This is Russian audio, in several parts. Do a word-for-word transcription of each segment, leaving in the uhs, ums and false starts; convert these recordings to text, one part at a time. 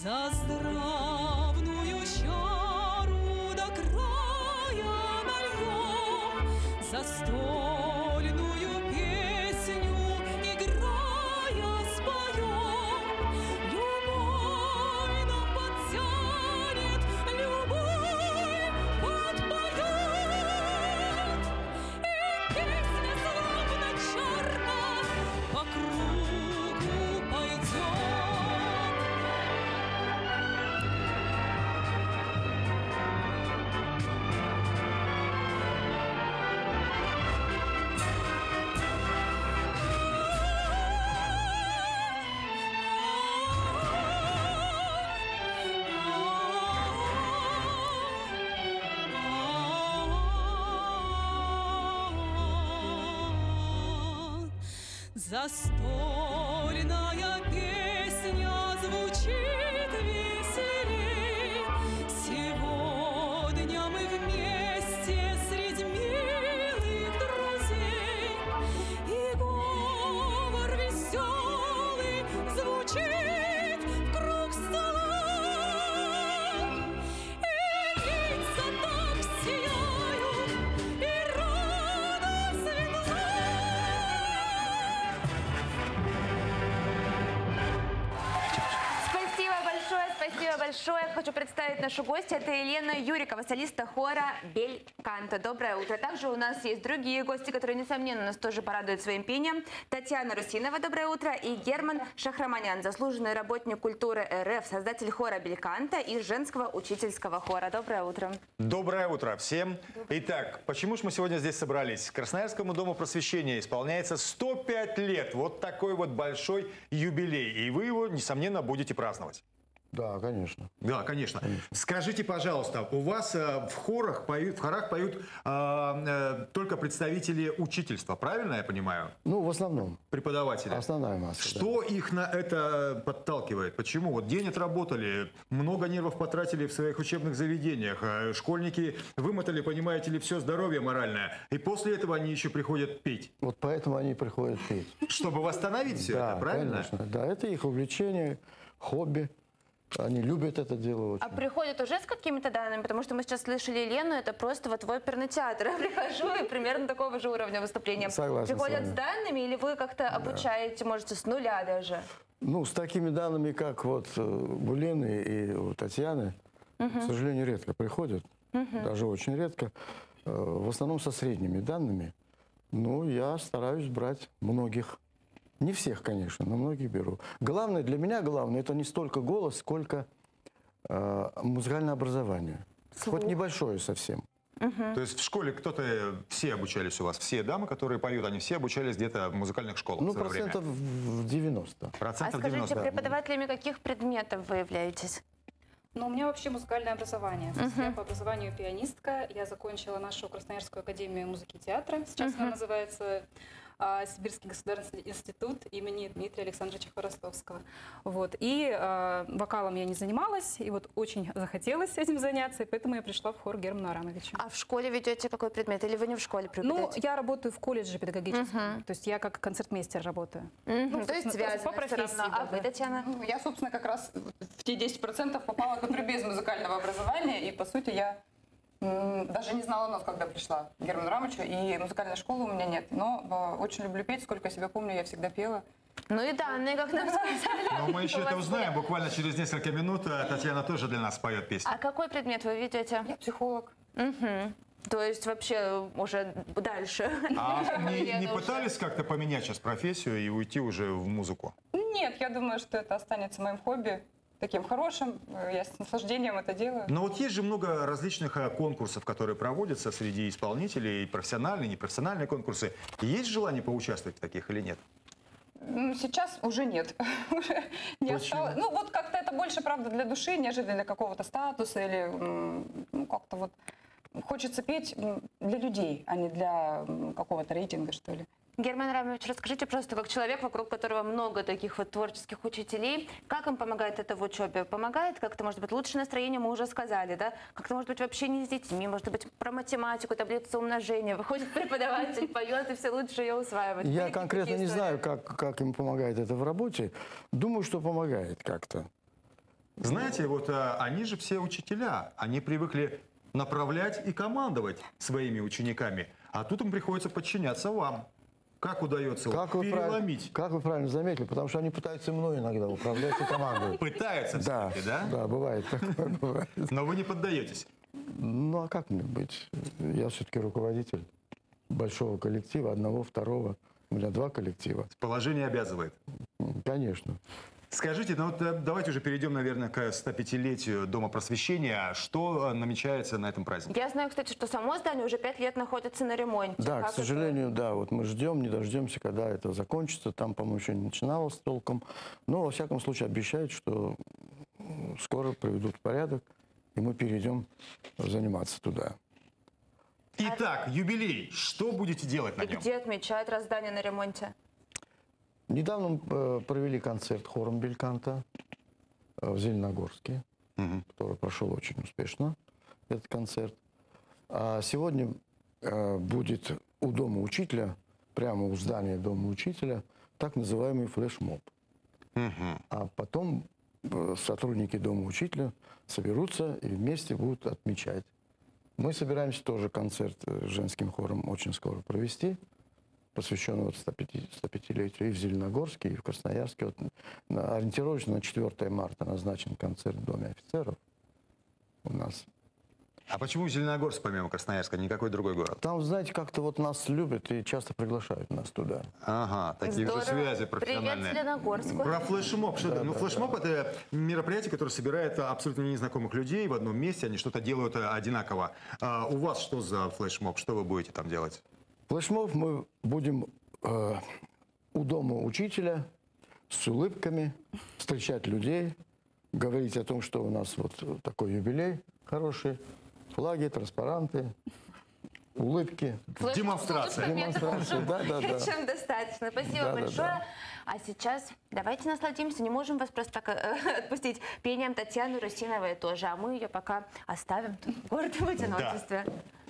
За здравную чару до края нальем, за стольную песню играя споем. Любовь нам подтянет, любовь подпоет, и песня словно чарка по кругу пойдет. Застольная песня звучит веселей. Сегодня мы вместе среди милых друзей, и говор веселый звучит в круг стола, и лица так сияют, и радость светла. Спасибо большое, спасибо большое. Хочу представить нашу гостью. Это Елена Юрикова, солиста хора Бельканто. Доброе утро. Также у нас есть другие гости, которые, несомненно, нас тоже порадуют своим пением. Татьяна Русинова, доброе утро. И Герман Шахраманян, заслуженный работник культуры РФ, создатель хора Бельканто и женского учительского хора. Доброе утро. Доброе утро всем. Итак, почему же мы сегодня здесь собрались? Красноярскому дому просвещения исполняется сто пять лет. Вот такой вот большой юбилей. И вы его, несомненно, будете праздновать. Да, конечно. Да, конечно. конечно. Скажите, пожалуйста, у вас э, в хорах поют, в хорах поют э, э, только представители учительства, правильно я понимаю? Ну, в основном. Преподаватели. Основная масса. Что да. их на это подталкивает? Почему? Вот день отработали, много нервов потратили в своих учебных заведениях, э, школьники вымотали, понимаете ли, все здоровье моральное, и после этого они еще приходят петь. Вот поэтому они приходят петь. Чтобы восстановить все да, это, правильно? Конечно. Да, это их увлечение, хобби. Они любят это дело очень. А приходят уже с какими-то данными? Потому что мы сейчас слышали Елену, это просто вот твой оперный театр. Я прихожу, и примерно такого же уровня выступления. Согласен Приходят с с вами. данными, или вы как-то обучаете, можете с нуля даже? Ну, с такими данными, как вот э, у Лены и у Татьяны, Угу. к сожалению, редко приходят. Угу. Даже очень редко. Э, в основном со средними данными. Ну, я стараюсь брать многих. Не всех, конечно, но многих беру. Главное, для меня главное, это не столько голос, сколько э, музыкальное образование. Слух. Хоть небольшое совсем. То есть в школе кто-то, все обучались у вас, все дамы, которые поют, они все обучались где-то в музыкальных школах Ну, в свое время? процентов в девяносто. А Процентов скажите, девяносто. преподавателями каких предметов вы являетесь? Ну, у меня вообще музыкальное образование. То есть Мгм. я по образованию пианистка. Я закончила нашу Красноярскую академию музыки и театра. Сейчас она называется а, Сибирский государственный институт имени Дмитрия Александровича Хворостовского. Вот. И а, вокалом я не занималась, и вот очень захотелось этим заняться, и поэтому я пришла в хор Германа Арамовича. А в школе ведете какой предмет? Или вы не в школе Ну, преподаете? я работаю в колледже педагогическом, Мгм. то есть я как концертмейстер работаю. Мгм. ну, То есть собственно, связано по всё профессии, равно. А да, вы, да. Татьяна? Ну, я, собственно, как раз в те десять процентов попала, которые без музыкального образования, и, по сути, я м, даже не знала нот, когда пришла к Герману Рамовичу, и музыкальной школы у меня нет. Но э, очень люблю петь, сколько я себя помню, я всегда пела. Ну и данные, как нам сказали. Но мы еще у это вас узнаем. Буквально через несколько минут а, Татьяна тоже для нас поет песню. А какой предмет вы ведете? Я психолог. Мгм. То есть вообще уже дальше. А не, не Елена уже. пытались как-то поменять сейчас профессию и уйти уже в музыку? Нет, я думаю, что это останется моим хобби, таким хорошим. Э, Я с наслаждением это делаю. Но вот есть же много различных а, конкурсов, которые проводятся среди исполнителей, профессиональные, непрофессиональные конкурсы. Есть желание поучаствовать в таких или нет? М, Сейчас уже нет. Уже не Почему? осталось. Ну, вот как-то это больше, правда, для души, нежели для какого-то статуса или м, ну, как-то вот хочется петь м, для людей, а не для м, какого-то рейтинга, что ли. Герман Рамович, расскажите просто, как человек, вокруг которого много таких вот творческих учителей, как им помогает это в учебе? Помогает как-то, может быть, лучшее настроение, мы уже сказали, да? Как-то, может быть, в общении с детьми, может быть, про математику, таблицу умножения. Выходит преподаватель, поет, и все лучше ее усваивать. Я Были конкретно такие не истории? знаю, как, как им помогает это в работе. Думаю, что помогает как-то. Знаете, вот а, они же все учителя, они привыкли направлять и командовать своими учениками, а тут им приходится подчиняться вам. Как удается вот Как вы, правильно, переломить? как вы правильно заметили, потому что они пытаются мной иногда управлять и командовать. Пытаются Да, все-таки, да? да, бывает такое, бывает. Но вы не поддаетесь. Ну, а как мне быть? Я все-таки руководитель большого коллектива, одного, второго. У меня два коллектива. Положение обязывает. М, Конечно. Скажите, ну вот э, давайте уже перейдем, наверное, к стопятилетию Дома просвещения. Что э, намечается на этом празднике? Я знаю, кстати, что само здание уже пять лет находится на ремонте. Да, Как к сожалению, да. Вот мы ждем, не дождемся, когда это закончится. Там, по-моему, еще не начиналось толком. Но, во всяком случае, обещают, что м, скоро приведут в порядок, и мы перейдем заниматься туда. Итак, юбилей. Что будете делать на это? И нем? где отмечают, раз здание на ремонте? Недавно э, провели концерт хором Бельканта э, в Зеленогорске, Мгм. который прошел очень успешно, этот концерт. А сегодня э, будет у Дома учителя, прямо у здания Дома учителя, так называемый флешмоб. Мгм. А потом э, сотрудники Дома учителя соберутся и вместе будут отмечать. Мы собираемся тоже концерт э, с женским хором очень скоро провести, посвященный вот стопятилетию и в Зеленогорске, и в Красноярске. Вот, на- ориентировочно на четвёртое марта назначен концерт в Доме офицеров у нас. А почему Зеленогорск, помимо Красноярска, никакой другой город? Там, знаете, как-то вот нас любят и часто приглашают нас туда. Ага, такие же Здорово. связи Привет, профессиональные. Зеленогорску. Про флешмоб. Что это? Ну, флешмоб это мероприятие, которое собирает абсолютно незнакомых людей в одном месте. Они что-то делают э, одинаково. А у вас что за флешмоб? Что вы будете там делать? Флешмоб мы будем э, у Дома учителя с улыбками встречать людей, говорить о том, что у нас вот такой юбилей хороший, флаги, транспаранты, улыбки, Флешмоб с Демонстрация. улыбками, это демонстрации. Да, да, да. чем достаточно. Спасибо Да, да, большое. да. А сейчас давайте насладимся. Не можем вас просто так э, отпустить пением Татьяны Русиновой тоже. А мы ее пока оставим тут в гордом одиночестве.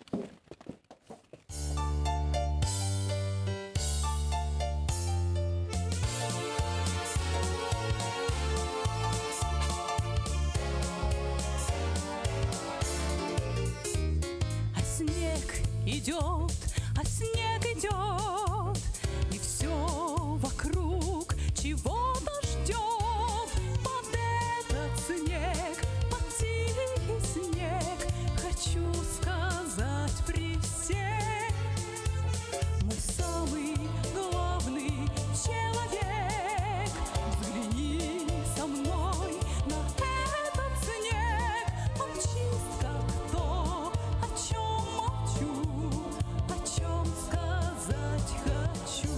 А снег идет, а снег идет, и все вокруг чего-то ждет. Под этот снег, под тихий снег, хочу сказать при всех: мой самый главный человек, взгляни со мной на этот снег. Он чист как то, о чем молчу, о чем сказать хочу.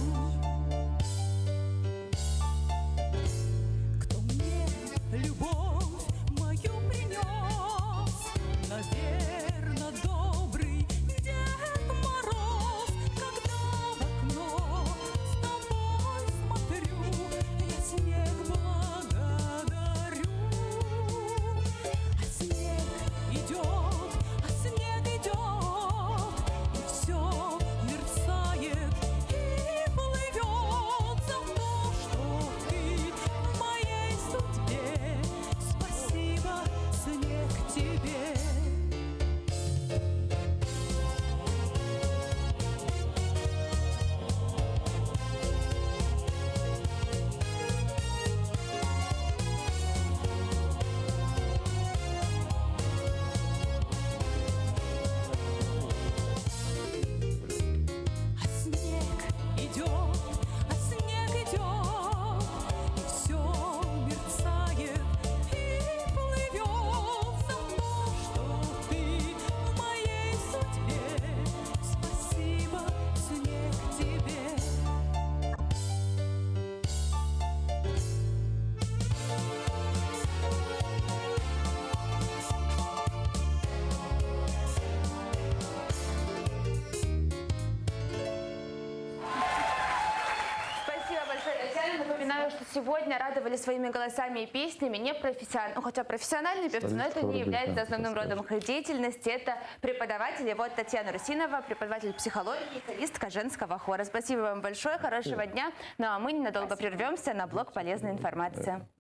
Кто мне любовь мою принес, наверно, добрый Дед Мороз. Когда в окно с тобой смотрю, я снег благодарю. А снег идет, а снег идет, и все мерцает и плывет за то, что ты в моей судьбе. Спасибо, снег, тебе. А снег идет, а снег идет, и все мерцает и плывет за то, что ты в моей судьбе. Спасибо, снег, тебе. Спасибо большое, Татьяна. Напоминаю, что сегодня радовали своими голосами и песнями не профессиональные, ну, хотя профессиональные певцы, но это не является основным родом их деятельности. Это преподаватели. Вот Татьяна Русинова, преподаватель психологии, солистка женского хора. Спасибо вам большое, хорошего дня. Ну а мы ненадолго прервемся на блок полезной информации.